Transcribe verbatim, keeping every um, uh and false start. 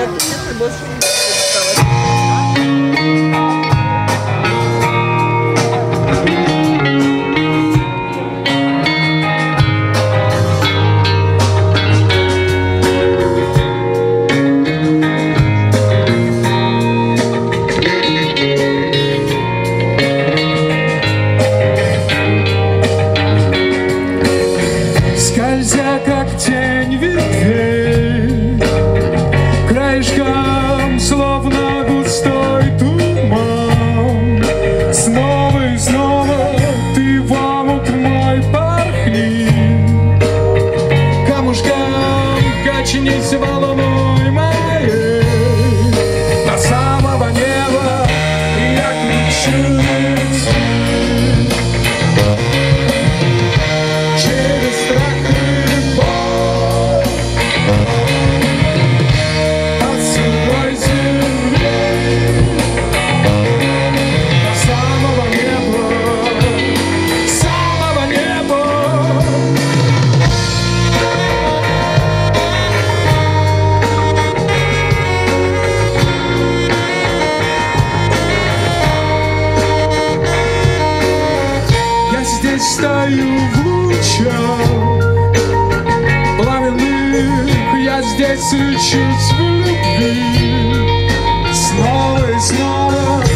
приятно, честно, больше не осталось. Скользя как тень ветвей, краешком словно густой туман, снова и снова ты в омут мой порхни, камушком качнись волной моей до самого неба. Я кричу стою в лучах пламенных, я здесь лечусь в любви. Снова и снова